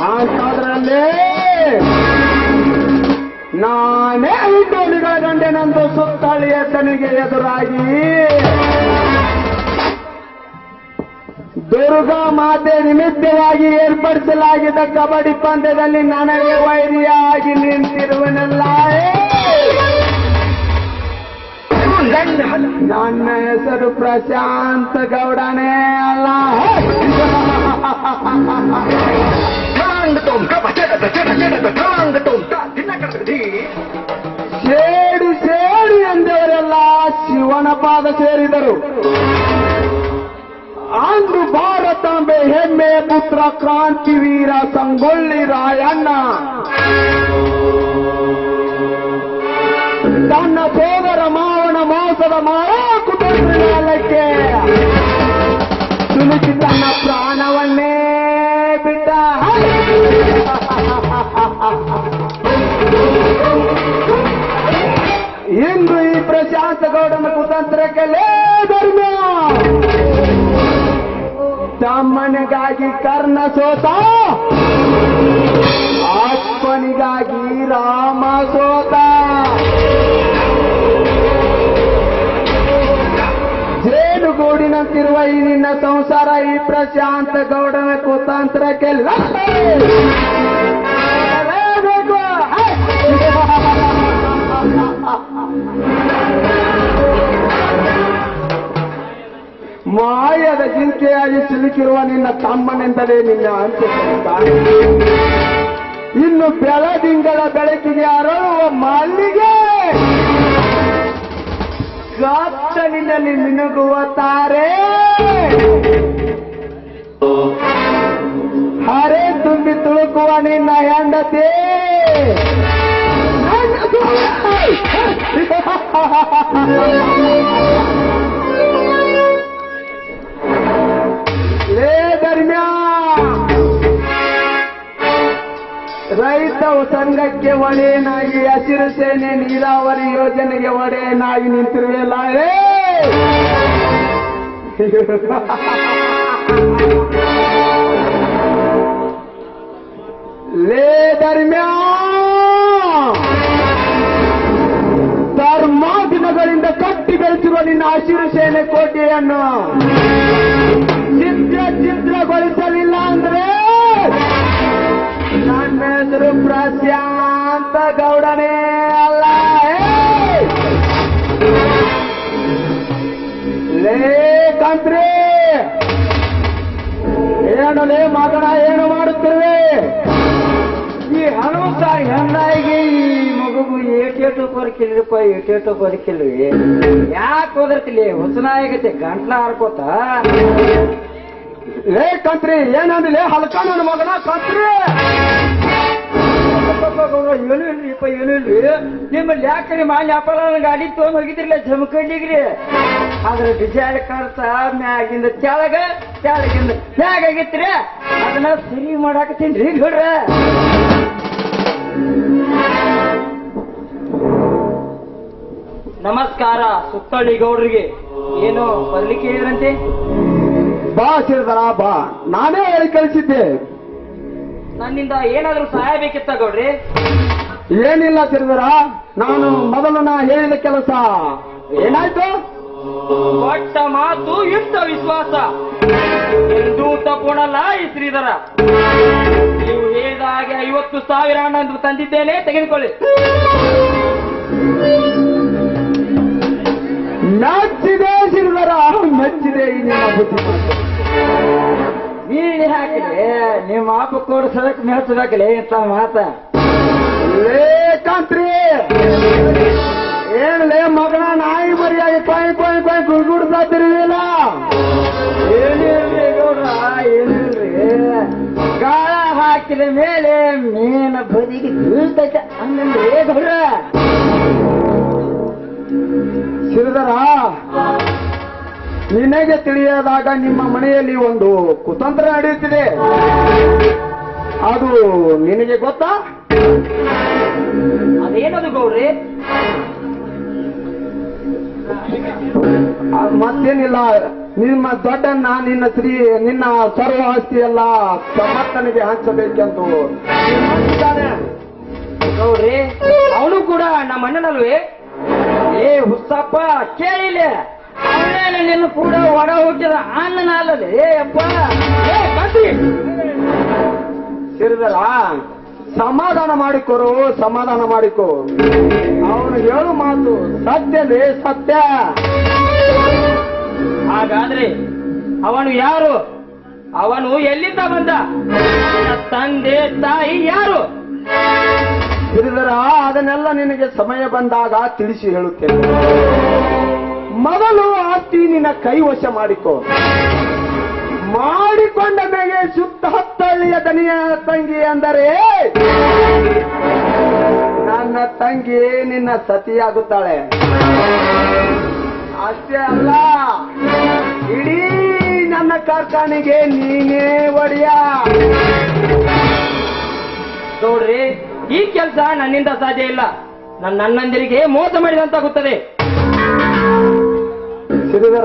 ಅಂತದ್ರಲ್ಲಿ ನಾನೇ ಹುಟ್ಟೋಲಿಗಳ ಗಂಡೆನಂದು ಸುತ್ತಳಿಯ ತನಿಗೆ ಎದುರಾಗಿ ದುರ್ಗಾ ಮಾತೆ ನಿಮಿತ್ತವಾಗಿ ಏರ್ಪಡಿಸಲಾಗಿದ್ದ ಕಬಡ್ಡಿ ಪಂದ್ಯದಲ್ಲಿ ನನಗೆ ವೈರಿಯಾಗಿ ನಿಂತಿರುವನಲ್ಲ. ನನ್ನ ಹೆಸರು ಪ್ರಶಾಂತ ಗೌಡನೇ ಅಲ್ಲ. ಸೇಡಿ ಸೇಡಿ ಎಂದವರೆಲ್ಲ ಶಿವನ ಪಾದ ಸೇರಿದರು. ಅಂದು ಭಾರತಾಂಬೆ ಹೆಮ್ಮೆಯ ಪುತ್ರ ಕ್ರಾಂತಿವೀರ ಸಂಗೊಳ್ಳಿ ರಾಯಣ್ಣ ತನ್ನ ಸೋದರ ಮಾವನ ಮೋಸದ ಕುಟುಂಬಕ್ಕೆ ತುಳುಕಿ ತನ್ನ ಪ್ರಾಣವನ್ನೇ ಬಿಟ್ಟ. ಇಂದು ಈ ಪ್ರಶಾಂತ ಗೌಡನ ಕುತಂತ್ರಕ್ಕೆ ಧರ್ಮ ತಮ್ಮನಿಗಾಗಿ ಕರ್ಣ ಸೋತ, ಅಪ್ಪನಿಗಾಗಿ ರಾಮ ಸೋತ. ಜೇನುಗೂಡಿನಂತಿರುವ ಈ ನಿನ್ನ ಸಂಸಾರ ಈ ಪ್ರಶಾಂತ ಗೌಡನ ಕುತಂತ್ರಕ್ಕೆ ಮಾಯದ ಜಿಂಕೆಯಾಗಿ ಸಿಲುಕಿರುವ ನಿನ್ನ ತಮ್ಮನೆಂದಲೇ ನಿನ್ನ ಅಂತ್ಯ. ಇನ್ನು ಬೆಳದಿಂಗಳ ಬೆಳಕಿಗೆ ಅರಳುವ ಮಲ್ಲಿಗೆ ಗಾತ್ರನಿಂದಲ್ಲಿ ಮಿನುಗುವ ತಾರೆ, ಹರೆ ತುಂಬಿ ತುಳುಕುವ ನಿನ್ನ ಹೆಂಡತಿ ರೈತ ಸಂಘಕ್ಕೆ ಒಡೆಯನಾಗಿ ಹಸಿರು ಸೇನೆ ನೀರಾವರಿ ಯೋಜನೆಗೆ ಒಡೆಯನಾಗಿ ನಿಂತಿರುವೆಲ್ಲ. ಲೇ ಧರ್ಮ್ಯ, ಧರ್ಮಾದಿನಗಳಿಂದ ಕಟ್ಟಿ ಬೆಳೆಸಿರುವ ನಿನ್ನ ಹಸಿರು ಸೇನೆ ಕೋಟೆಯನ್ನು ಛಿದ್ರಗೊಳಿಸಲಿಲ್ಲ ಅಂದ್ರೆ ನನ್ನ ಹೆಸರು ಪ್ರಶಾಂತ ಗೌಡನೇ ಅಲ್ಲ. ಲೇ ಕಂತ್ರಿ, ಏನು ಲೇ ಮಗನ, ಏನು ಮಾಡುತ್ತಿರುವೆ? ಈ ಹನುಮಂತ ಹೆಣ್ಣಾಯಿಗೆ ಈ ಮಗುಗೂ ಏಟೇಟು ಬದುಕಿಲ್ರಿಪ್ಪ, ಏಟೇಟು ಬದುಕಿಲ್ವಿ. ಯಾಕೆ ಹೋದರ್ತಿಲಿ ಹೊಸನಾಯಿಗತ್ತೆ ಗಂಟ್ಲ ಹಾರ್ಕೋತ. ಲೇ ಕಂತ್ರಿ, ಏನಂದಿಲ್ಲ ಹಲ್ಕ ನನ್ನ ಮಗನ ಕಂತ್ರಿ? ಏನು ಇಲ್ರಿಪ್ಪ, ಏನು ಇಲ್ರಿ. ನಿಮ್ಮಲ್ಲಿ ಯಾಕ್ರಿ ಮಾಲ್ ವ್ಯಾಪಾರ ಗಾಡಿ ತೊಗೊಂಡ್ ಹೋಗಿದ್ರಿಲ್ಲ ಜಮಖಂಡಿಗ್ರಿ. ಅದ್ರ ಡಿಸೈನ್ ಕಳ್ಸ ಮ್ಯಾಗಿಂದ ಕೆಳಗಿಂದ ಮ್ಯಾಗ ಆಗಿತ್ರಿ. ಅದನ್ನ ಸರಿ ಮಾಡಾಕತ್ತೀನ್ರಿ ಗೌಡ್ರ. ನಮಸ್ಕಾರ ಸುತ್ತಳ್ಳಿ ಗೌಡ್ರಿಗೆ. ಏನು ಬರ್ಲಿಕ್ಕೆ ಹೇಳಿದ್ರಂತೆ? ಬಾ ಸೇರಿದರ ಬಾ, ನಾನೇ ಹೇಳಿ ಕಳಿಸಿದ್ದೆ. ನನ್ನಿಂದ ಏನಾದ್ರೂ ಸಹಾಯ ಬೇಕಿತ್ತ ಗೌಡ್ರಿ? ಏನಿಲ್ಲ ಸೇರಿದರ, ನಾನು ಮೊದಲು ನಾ ಹೇಳಿದ ಕೆಲಸ ಏನಾಯ್ತು? ಕೊಟ್ಟ ಮಾತು ಯುದ್ಧ ವಿಶ್ವಾಸ ಎಂದೂ ತಪ್ಪೋಣಲ್ಲ ಈ ಶ್ರೀಧರ. ನೀವು ಹೇಳಿದ ಹಾಗೆ 50,000 ಹಣ ತಂದಿದ್ದೇನೆ, ತೆಗೆದುಕೊಳ್ಳಿ. ಮೆಚ್ಚಿದೆ ಶ್ರೀಧರ, ಮೆಚ್ಚಿದೆ ಈ ನಿನ್ನ ಬುದ್ಧಿ. ನೀಡಿ ಹಾಕಿದೆ ನಿಮ್ಮ ಅಪ್ಪ ಕೊಡ್ಸಕ್ ಮೆಚ್ಚಬೇಕಲೇ ಇಂತ ಮಾತ. ಲೇಕಂತ್ರಿ, ಏನ್ಲೇ ಮಗನ ನಾಯಿ ಮರಿಯಾಗಿ ಕೊಯ್ ಕೊಯ್ ಕೊಯ್ ಗುಡ್ಗುಡ್ತಿರ್ಲಿಲ್ಲ. ಏನಿಲ್ರಿ ಗೌಡ್ರ, ಏನಿಲ್ರಿ. ಗಾಳ ಹಾಕಿದ ಮೇಲೆ ಮೇನ ಬದಿಗೆ ಬೀಳ್ತೈತೆ ಹಂಗಂದ್ರೆ ಗೌಡ್ರ. ಶ್ರೀಧರ, ನಿನಗೆ ತಿಳಿಯದಾಗ ನಿಮ್ಮ ಮನೆಯಲ್ಲಿ ಒಂದು ಕುತಂತ್ರ ನಡೆಯುತ್ತಿದೆ, ಅದು ನಿನಗೆ ಗೊತ್ತಾ? ಅದೇನದು ಗೌಡ್ರಿ? ಮತ್ತೇನಿಲ್ಲ, ನಿಮ್ಮ ದೊಡ್ಡನ್ನ ನಿನ್ನ ಸರ್ವ ಆಸ್ತಿ ಎಲ್ಲ ಸಮರ್ಥನಿಗೆ ಹಂಚಬೇಕೆಂದು ನೋಡ್ರಿ, ಅವನು ಕೂಡ ನಮ್ಮ ಅಣ್ಣನಲ್ವೇ? ಏ ಹುස්සಪ್ಪ ಕೇಳಿಲ್ಲ, ಅವನೇನ ನಿನ್ನ ಕೂಡ ಹೊರ ಹುಟ್ಟಿದ ಅಣ್ಣನ ಅಲ್ಲದೆ ಅಪ್ಪ. ಸಿರಿದರ ಸಮಾಧಾನ ಮಾಡಿಕೊರು, ಸಮಾಧಾನ ಮಾಡಿಕೊ. ಅವನು ಹೇಳು ಮಾತು ಸತ್ಯವೇ ಸತ್ಯ. ಹಾಗಾದ್ರೆ ಅವನು ಯಾರು? ಅವನು ಎಲ್ಲಿಂದ ಬಂದ? ತಂದೆ ತಾಯಿ ಯಾರು? ಸಿರಿದರ ಅದನ್ನೆಲ್ಲ ನಿನಗೆ ಸಮಯ ಬಂದಾಗ ತಿಳಿಸಿ ಹೇಳುತ್ತೇನೆ. ಮೊದಲು ಆಸ್ತಿ ನಿನ್ನ ಕೈವಶ ಮಾಡಿಕೊ. ಮಾಡಿಕೊಂಡ ಮೇಲೆ ಸುತ್ತ ಹತ್ತಳ್ಳಿಯ ದನಿಯ ತಂಗಿ ಅಂದರೆ ನನ್ನ ತಂಗಿ ನಿನ್ನ ಸತಿಯಾಗುತ್ತಾಳೆ. ಅಷ್ಟೇ ಅಲ್ಲ, ಇಡೀ ನನ್ನ ಕಾರ್ಖಾನೆಗೆ ನೀನೇ ಒಡೆಯ. ನೋಡ್ರಿ, ಈ ಕೆಲಸ ನನ್ನಿಂದ ಸಾಧ್ಯ ಇಲ್ಲ. ನನ್ನ ಅಣ್ಣಂದಿರಿಗೆ ಮೋಸ ಮಾಡಿದಂತಾಗುತ್ತದೆ. ಸಿರಿದರ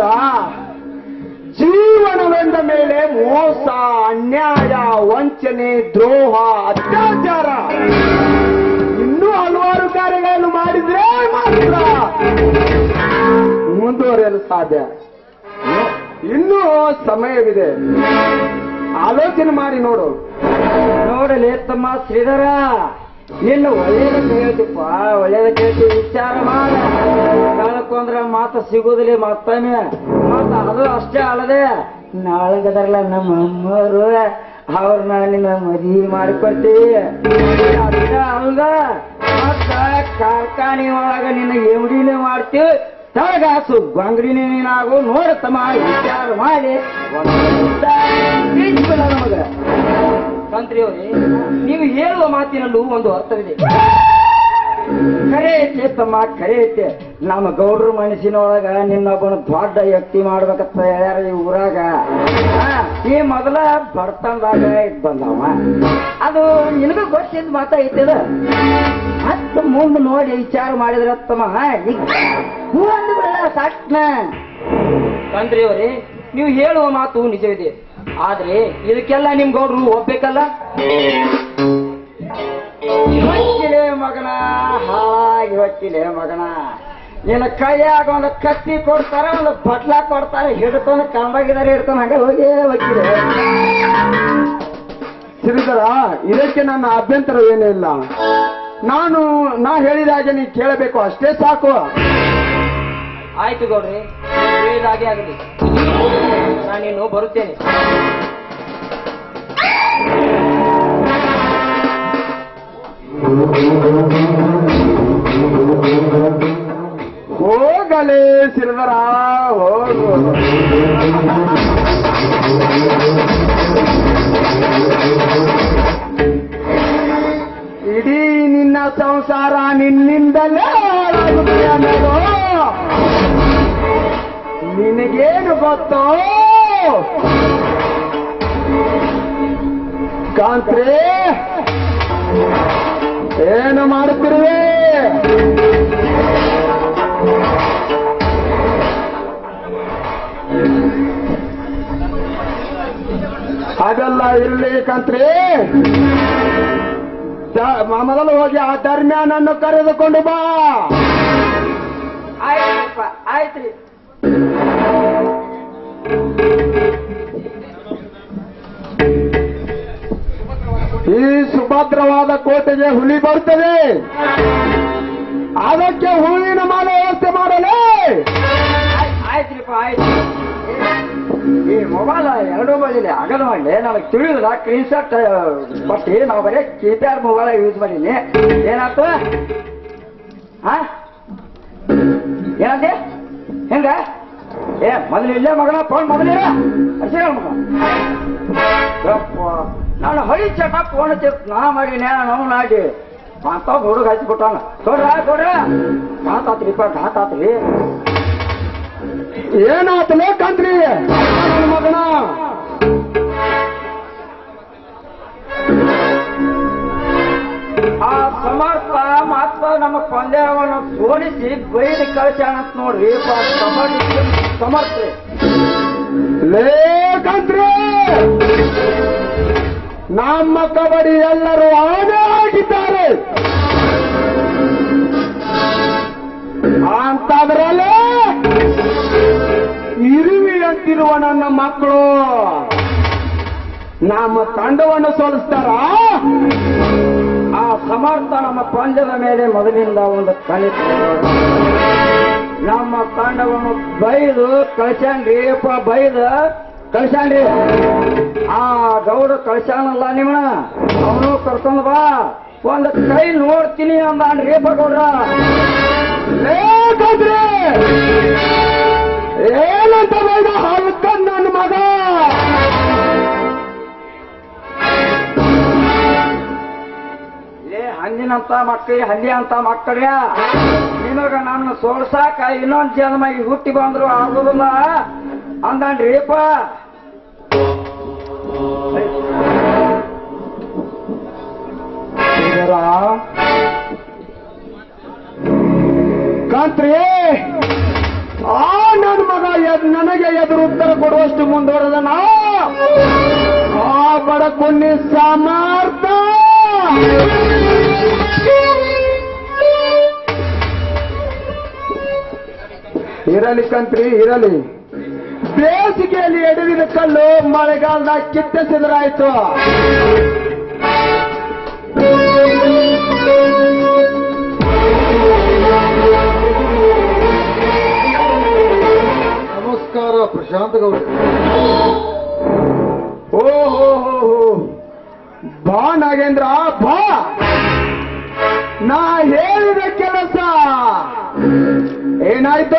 ಜೀವನವೆಂದ ಮೇಲೆ ಮೋಸ, ಅನ್ಯಾಯ, ವಂಚನೆ, ದ್ರೋಹ, ಅತ್ಯಾಚಾರ ಇನ್ನೂ ಹಲವಾರು ಕಾರ್ಯಗಳನ್ನು ಮಾಡಿದ್ರೆ ಮಾತ್ರ ಮುಂದುವರಿಯಲು ಸಾಧ್ಯ. ಇನ್ನೂ ಸಮಯವಿದೆ, ಆಲೋಚನೆ ಮಾಡಿ ನೋಡು. ನೋಡಲಿ ತಮ್ಮ ಶ್ರೀಧರ, ಇನ್ನು ಒಳ್ಳೇದ ಕೇಳ್ತಿಪ್ಪ, ಒಳ್ಳೇದ ಕೇಳ್ತಿ, ವಿಚಾರ ಮಾಡ. ಕಳ್ಕೊಂಡ್ರ ಮಾತ ಸಿಗುದಿಲ್ಲ ಮತ್ತೊಮ್ಮೆ. ಮತ್ತ ಅದು ಅಷ್ಟೇ ಅಲ್ಲದೆ ನಾಳೆಗದಾರಲ್ಲ ನಮ್ಮ ಅಮ್ಮರು, ಅವ್ರನ್ನ ನಿನ್ನ ಮದುವೆ ಮಾಡಿಕೊಡ್ತೀವಿ. ಅಷ್ಟೇ ಅಲ್ದ ಮತ್ತ ಕಾರ್ಖಾನೆ ಒಳಗ ನಿನ್ನ ಎಮಡಿನೇ ಮಾಡ್ತೀವಿ. ತಳಗಾಸು ಗೊಂಗಡಿನೇ ನೀನಾಗು. ನೋಡತ್ತಮ್ಮ, ವಿಚಾರ ಮಾಡಿ ನಮಗ. ಮಂತ್ರಿಯವರೇ, ನೀವು ಹೇಳುವ ಮಾತಿನಲ್ಲೂ ಒಂದು ಅರ್ಥವಿದೆ. ಖರೆ ಐತೆ ತಮ್ಮ, ಖರೆ ಐತೆ. ನಮ್ಮ ಗೌಡ್ರ ಮನಸ್ಸಿನೊಳಗ ನಿನ್ನೊಬ್ಬನ ದೊಡ್ಡ ವ್ಯಕ್ತಿ ಮಾಡ್ಬೇಕಂತ ಹೇಳ್ಯಾರ ಈ ಊರಾಗ. ಈ ಮೊದಲ ಬರ್ತಂದಾಗ ಇದ್ ಬಂದವ, ಅದು ನಿನಗೂ ಗೊತ್ತಿದ್ ಮಾತಾಯ್ತದ. ಮತ್ತ ಮುಂದೆ ನೋಡಿ ವಿಚಾರ ಮಾಡಿದ್ರ ತಮ್ಮ ಒಂದು ಬಿಡಲ್ಲ ಸಾಕ್ನ. ಮಂತ್ರಿಯವರೇ, ನೀವು ಹೇಳುವ ಮಾತು ನಿಜವಿದೆ. ಆದ್ರೆ ಇದಕ್ಕೆಲ್ಲ ನಿಮ್ ಗೌಡ್ರು ಒಪ್ಬೇಕಲ್ಲ. ಹೊಚ್ಚಿಲೆ ಮಗನ, ಹಾಳಾಗಿ ಹೊಚ್ಚಿಲೆ ಮಗನ. ನಿನ್ನ ಕೈಯಾಗ ಒಂದು ಕತ್ತಿ ಕೊಡ್ತಾರ, ಒಂದು ಬಟ್ಲ ಕೊಡ್ತಾರೆ, ಹಿಡ್ಕೊಂಡು ಕಂಬಾಗಿದಾರೆ ಹಿಡ್ಕೊಂಡು ಹಂಗೆ ಹೋಗಿ ಹೊಚ್ಚಿಲೆ. ಸಿರಿದರ, ಇದಕ್ಕೆ ನನ್ನ ಅಭ್ಯಂತರ ಏನೂ ಇಲ್ಲ. ನಾ ಹೇಳಿದ ಹಾಗೆ ನೀ ಕೇಳಬೇಕು, ಅಷ್ಟೇ ಸಾಕು. ಆಯ್ತು ಗೌಡ್ರಿ, ಹೇಳಿದಾಗೆ ಆಗಲಿ. ನಾನಿನ್ನು ಬರುತ್ತೇನೆ. ಹೋಗಲೇ ಸಿರಿದರ, ಹೋಗು. ಇಡೀ ನಿನ್ನ ಸಂಸಾರ ನಿನ್ನಿಂದಲೇ ಹಾಳಾಗುತ್ತೆ ಅನ್ನೋದು ನಿನಗೇನು ಗೊತ್ತೋ? ಕಾಂತ್ರೆ, ಏನು ಮಾಡುತ್ತಿರುವೆ? ಅದೆಲ್ಲ ಇರಲಿ ಕಾಂತ್ರೆ. ಮೊದಲು ಹೋಗಿ ಆ ಧರ್ಮ್ಯಾನನ್ನು ಕರೆದುಕೊಂಡು ಬಾ. ಆಯ್ತಪ್ಪ, ಆಯ್ತ್ರಿ. ಈ ಸುಭದ್ರವಾದ ಕೋಟೆಗೆ ಹುಲಿ ಬರುತ್ತದೆ, ಅದಕ್ಕೆ ಹೂವಿನ ಮಾಲೆ ವ್ಯವಸ್ಥೆ ಮಾಡಲೇ. ಆಯ್ತ್ರಿಪ್ಪ, ಆಯ್ತು. ಈ ಮೊಬೈಲ್ ಎರಡೂ ಬದಿಲಿ ಅಗಲ ಮಾಡಲಿ. ನನಗೆ ತಿಳಿಯುದಿಲ್ಲ, ಸ್ಕ್ರೀನ್ ಶಾಟ್ ಕೊಟ್ಟು ನಾವು ಬರೀ ಕೀಪ್ಯಾಡ್ ಮೊಬೈಲ್ ಯೂಸ್ ಮಾಡೀನಿ. ಏನಾಯ್ತು? ಏನಂತೆ? ಹೆಂಗ? ಮೊದಲು ಇಲ್ಲೇ ಮಗನ ಫೋನ್ ಮೊದಲಿರ ಹಸಿರ ಮಗ. ನಾನು ಹಳಿ ಚಟ ಫೋನ್ ನಾ ಮಾಡೀನಿ, ನಾವು ನಾಡಿ ಮಾತಾ ಹುಡುಗ ಹಚ್ಚಿಬಿಟ್ಟಾನ. ಕೊಡ್ರ ಘಾತಾತ್ರಿಪ್ಪ, ಘಾತಾತ್ರಿ. ಏನಾತಲೇ ಕಂತ್ರಿ ಮಗನ? ಆ ಸಮರ್ಥ ಮಾತ್ರ ನಮ್ಮ ಪಂದ್ಯವನ್ನು ಸೋಲಿಸಿ ಬೈದು ಕಳಿಸ್ಯಾನಂತ ನೋಡ್ರಿ. ಸಮರ್ಥ ಲೇಖಂತ್ರಿ ನಮ್ಮ ಕಬಡ್ಡಿ ಎಲ್ಲರೂ ಆನೆ ಆಗಿದ್ದಾರೆ. ಅಂತಾದ್ರಲ್ಲೇ ಇರುವಿ ಅಂತಿರುವ ನನ್ನ ಮಕ್ಕಳು ನಮ್ಮ ತಂಡವನ್ನು ಸೋಲಿಸ್ತಾರ. ಆ ಸಮರ್ಥ ನಮ್ಮ ಪಂದ್ಯದ ಮೇಲೆ ಮೊದಲಿಂದ ಒಂದು ಕಲಿತ ನಮ್ಮ ತಂಡವನ್ನು ಬೈದು ಕಳ್ಸ್ಯಾನ್ರಿ ಅಪ್ಪ, ಬೈದು ಕಳ್ಸ್ಯಾನ್ರಿ. ಆ ಗೌಡ ಕಳ್ಸ್ಯಾನಲ್ಲ ನಿಮ್ಮನ, ಅವನು ಕರ್ಕೊಂಡ್ ಬಾ, ಒಂದು ಕೈ ನೋಡ್ತೀನಿ ಅಂದಾನ್ರಿ ಅಪ್ಪ ಗೌಡ್ರ. ಲೇಖಂತ್ರಿ ಏನಂತ ಬೇಡ ಹಲ್ಕ ನನ್ನ ಮಗ. ಹಂದಿನಂತ ಮಕ್ಕಳಿ ಹಂದಿ ಅಂತ ಮಕ್ಕಳ್ಯ, ನಿಮಗ ನನ್ನ ಸೋಲ್ಸಾಕ ಇನ್ನೊಂದು ಜನ್ಮಾಗಿ ಹುಟ್ಟಿ ಬಂದ್ರು ಆಗುದಿಲ್ಲ ಅಂದಾನ್ರಿ ಅಪ್ಪ. ಕಾಂತ್ರಿ ಆ ನನ್ನ ಮಗ ನನಗೆ ಎದುರು ಉತ್ತರ ಕೊಡುವಷ್ಟು ಮುಂದುವರೆದನ ಆ ಬಡಕುನ್ನಿ ಸಮರ್ಥ. ಇರಲಿ ಕಂತ್ರಿ ಇರಲಿ. ಬೇಸಿಗೆಯಲ್ಲಿ ಎಡವಿದ ಕಲ್ಲು ಮಳೆಗಾಲದಾಗ ಕಿತ್ತೆಸಿದ್ರಾಯ್ತು. ನಮಸ್ಕಾರ ಪ್ರಶಾಂತ್ ಗೌಡ. ಓಹೋ ಬಾ ನಾಗೇಂದ್ರ ಬಾ. ನಾ ಹೇಳಿದ ಕೆಲಸ ಏನಾಯ್ತು?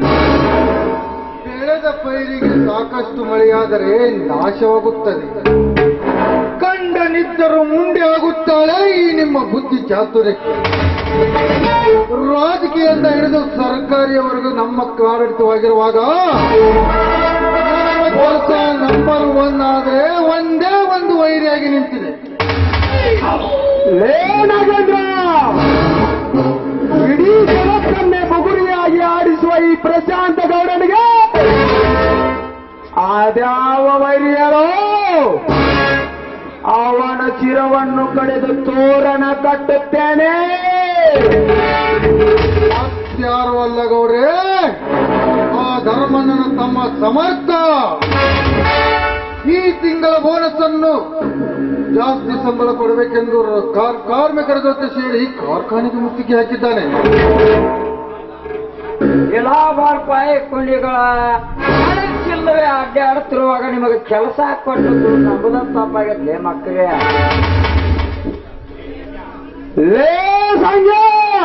ಬೆಳೆದ ಪೈರಿಗೆ ಸಾಕಷ್ಟು ಮಳೆಯಾದರೆ ನಾಶವಾಗುತ್ತದೆ. ಕಂಡ ನಿದ್ದರು ಮುಂದೆ ಆಗುತ್ತಾಳೆ ಈ ನಿಮ್ಮ ಬುದ್ಧಿ ಚಾತುರ್ಯಕ್ಕೆ. ರಾಜಕೀಯದಿಂದ ಹಿಡಿದು ಸರ್ಕಾರಿಯವರೆಗೂ ನಮ್ಮ ಆಡಳಿತವಾಗಿರುವಾಗ ಹೊಸ ನಂಬರ್ 1 ಆದರೆ ಒಂದೇ ಒಂದು ವೈರಿಯಾಗಿ ನಿಂತಿದೆ. ಏನಾಗಂದ್ರ ಇಡೀ ಜಗತ್ತನ್ನೇ ಬುಗುರಿಯಾಗಿ ಆಡಿಸುವ ಈ ಪ್ರಶಾಂತ ಗೌಡನಿಗೆ ಅದ್ಯಾವ ವೈರಿಯರೋ ಅವನ ಚಿರವನ್ನು ಕಡೆದು ತೋರಣ ಕಟ್ಟುತ್ತೇನೆ. ಯಾರು ಅಲ್ಲ ಗೌಡ್ರೆ, ಆ ಧರ್ಮಣ್ಣನ ತಮ್ಮ ಸಮರ್ಥ. ಈ ತಿಂಗಳ ಬೋನಸ್ ಅನ್ನು ಜಾಸ್ತಿ ಸಂಬಳ ಕೊಡಬೇಕೆಂದು ಕಾರ್ಮಿಕರ ಜೊತೆ ಸೇರಿ ಕಾರ್ಖಾನೆಗೆ ಮುತ್ತಿಗೆ ಹಾಕಿದ್ದಾನೆ. ಎಲ್ಲಾ ಬಾರ್ಪಾಯಿ ಕುಂಡಿಗಳ ಚಿಲ್ಲರೆ ಅಡ್ಡಾಡುತ್ತಿರುವಾಗ ನಿಮಗೆ ಕೆಲಸ ಕೊಟ್ಟದ್ದು ನಮ್ಮದ ತಪ್ಪಾಗತ್ತೆ ಮಕ್ಕಳೇ. ಲೇ ಸಂಜೆ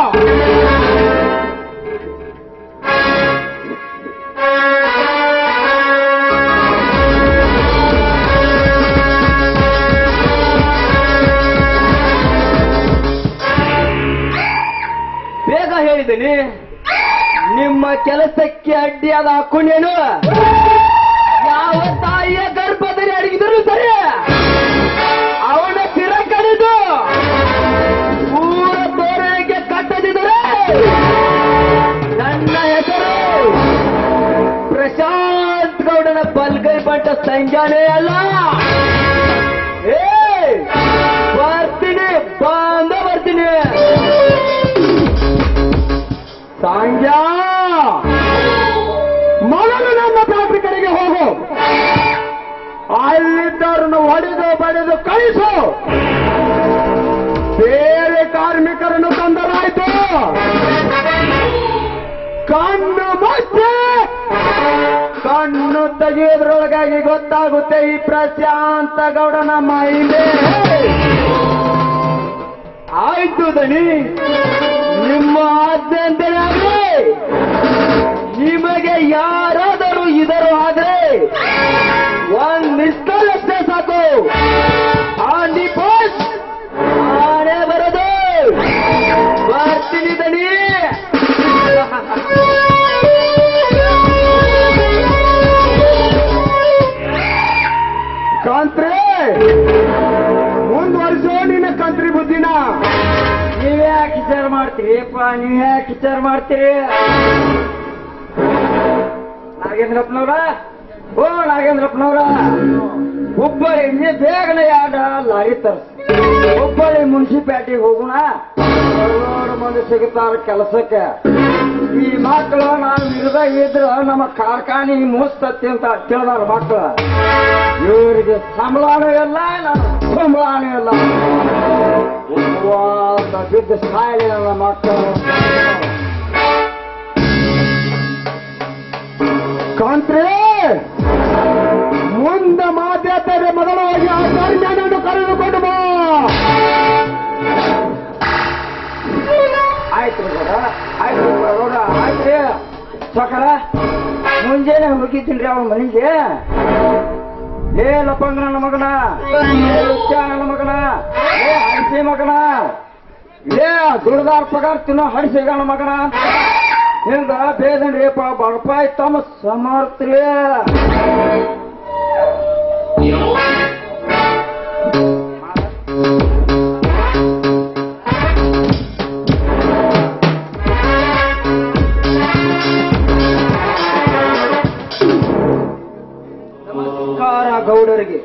ಬೇಗ ಹೇಳಿದ್ದೀನಿ, ನಿಮ್ಮ ಕೆಲಸಕ್ಕೆ ಅಡ್ಡಿಯಾದ ಹಾಕೊಂಡೇನು? ಯಾವ ತಾಯಿಯ ಗರ್ಭದಲ್ಲಿ ಅಡಗಿದ್ರು ಸರಿ ಅವನ ಚಿರ ಕಡಿದು ಊರ ತೋರಣಕ್ಕೆ ಕಟ್ಟದಿದ್ದರೆ ನನ್ನ ಹೆಸರು ಪ್ರಶಾಂತ್ ಗೌಡನ ಬಲ್ಗೈ ಬಂಟ ಸಂಜಾನೇ ಅಲ್ಲ. ಬರ್ತೀನಿ ಬಂದ ಬರ್ತೀನಿ. ಸಾಂಗ್ಯ ಮೊದಲು ನನ್ನ ಫ್ಯಾಕ್ಟ್ರಿ ಕಡೆಗೆ ಹೋಗು. ಅಲ್ಲಿದ್ದರನ್ನು ಹೊಡೆದು ಬಡಿದು ಕಳಿಸು. ಬೇರೆ ಕಾರ್ಮಿಕರನ್ನು ತಂದರಾಯ್ತು. ಕಣ್ಣು ಮುಚ್ಚೆ ಕಣ್ಣು ತೆಗೆಯೋದ್ರೊಳಗಾಗಿ ಗೊತ್ತಾಗುತ್ತೆ ಈ ಪ್ರಶಾಂತ ಗೌಡನ ಮಹಿಮೆ. ಆಯ್ತು ದನಿ, ನಿಮ್ಮ ಆಜ್ಞೆ ಅಂತಲೇ ಆಗ್ಲಿ. ನಿಮಗೆ ಯಾರಾದರೂ ಇದರ ಆದ್ರೆ ಒಂದ್ ಮಿಸ್ಕಾಲ್ ಅಷ್ಟೇ ಸಾಕು. ಆಂಡಿ ಪೋಸ್ಟ್ ನಾನೇ ಬರೋದು. ಬರ್ತೀನಿ ದನಿ. ಕಾಂತ್ರಿ ಮುಂದುವರಿಸೋ ನಿನ್ನ ಕಂತ್ರಿ ಬುದ್ಧಿನ. ನೀವ್ಯಾಕೆ ವಿಚಾರ ಮಾಡ್ತೀರಿ ಅಪ್ಪ, ನೀವ್ಯಾಕೆ ವಿಚಾರ ಮಾಡ್ತೀರಿ? ನಾಗೇಂದ್ರಪ್ಪನವ್ರ ಓ ನಾಗೇಂದ್ರಪ್ಪನವ್ರ, ಹುಬ್ಬಳ್ಳಿ ಬೇಗನೆ ಯಾಡ ಲಾರಿ ತರ್ಸ. ಹುಬ್ಬಳ್ಳಿ ಮುನ್ಸಿಪಾಲಿಟಿಗೆ ಹೋಗೋಣ, ಎಲ್ಲರೂ ಮಂದಿ ಸಿಗುತ್ತಾರ ಕೆಲಸಕ್ಕೆ. ಈ ಮಕ್ಕಳು ನಾನು ವಿರುದ್ಧ ಇದ್ರ ನಮ್ಮ ಕಾರ್ಖಾನೆ ಮುಸ್ತತಿ ಅಂತ ಕೇಳಿದಾರ ಮಕ್ಕಳು. ಇವರಿಗೆ ಸಂಬಳನೂ ಇಲ್ಲ, ನನ್ನ ಸಂಬಳನೂ ಇಲ್ಲ. ಉಪವಾಸ ಬಿದ್ದು ಸಾಯಲಿ ನನ್ನ ಮಕ್ಕಳು. ಕಾಂತ್ರಿ ಮುಂದೆ ಮಾತಾಡ್ತಾರೆ ಮೊದಲಾಗಿ ಆ ಕಾರ್ಯವನ್ನು ಕರೆದುಕೊಂಡು ಬಾ. ಆಯ್ತು ಗೌಡ, ಆಯ್ತು ಗೌಡ, ಆಯ್ತ್ರಿ ಸಕರ. ಮುಂಜಾನೆ ಹೋಗಿದ್ದೀನಿ ಅವನ ಮನೆಗೆ. ಏ ಲಪಂಗ ನನ್ನ ಮಗನ, ನನ್ನ ಮಗನ, ಏ ಹಡಿಸಿ ಮಗನ, ಏ ದುಡ್ದಾರ ಪಗಾರ ತಿನ್ನೋ ಹಡಿಸಿಗಣ ಮಗನ. ಹಿಂಗ ಬೇದನ್ರಿ ಬಳಪಾಯಿ ತಮ್ಮ ಸಮರ್ಥ್ರಿ. ನಮಸ್ಕಾರ ಗೌಡರಿಗೆ.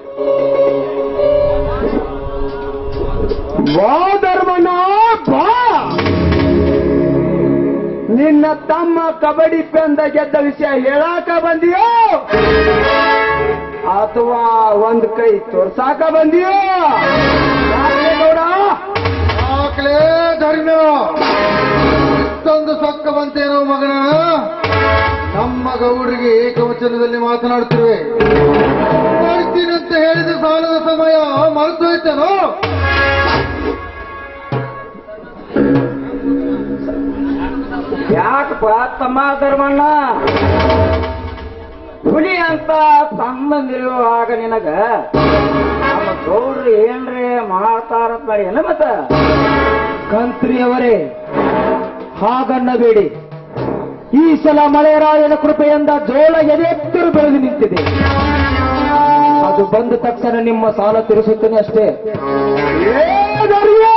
ಬಾ ಧರ್ಮಣ್ಣ ಬಾ. ನಿನ್ನ ತಮ್ಮ ಕಬಡ್ಡಿ ಪಂದ್ಯ ಗೆದ್ದ ವಿಷಯ ಹೇಳಾಕ ಬಂದಿಯೋ ಅಥವಾ ಒಂದ್ ಕೈ ತೋರ್ಸಾಕ ಬಂದಿಯೋ? ಗೌಡ ಆಕಲೇ ಧರ್ಮ ಇಷ್ಟೊಂದು ಸೊಕ್ಕ ಬಂತೇನೋ ಮಗನ. ನಮ್ಮ ಗೌಡರಿಗೆ ಏಕವಚನದಲ್ಲಿ ಮಾತನಾಡ್ತಿರುವೆ. ಮಾಡ್ತೀನಂತ ಹೇಳಿದ ಸಾಲದ ಸಮಯ ಮರೆತು ಹೋಯ್ತೇನೋ? ಯಾಕಪ್ಪ ತಮ್ಮ ಧರ್ಮಣ್ಣ, ಹುಲಿ ಅಂತ ಸಂಬಂಧಿರುವಾಗ ನಿನಗ ನಮ್ಮ ಗೌಡ್ರು ಏನ್ರಿ ಮಾಡ್ತಾರಂತ ಮಾಡಿ ಏನ ಮತ್ತ? ಕಂತ್ರಿಯವರೇ, ಹಾಗನ್ನಬೇಡಿ. ಈ ಸಲ ಮಳೆರಾಯನ ಕೃಪೆಯಿಂದ ಜೋಳ ಎದೆತ್ತರು ಬೆಳೆದು ನಿಂತಿದೆ. ಅದು ಬಂದ ತಕ್ಷಣ ನಿಮ್ಮ ಸಾಲ ತೀರಿಸುತ್ತೇನೆ ಅಷ್ಟೇ. ಏ ಧರ್ಮ